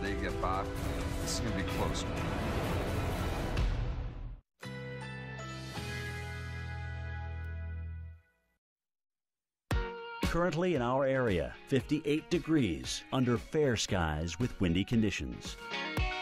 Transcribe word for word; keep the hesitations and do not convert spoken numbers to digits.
they get by. This is going to be close. Currently in our area, fifty-eight degrees under fair skies with windy conditions.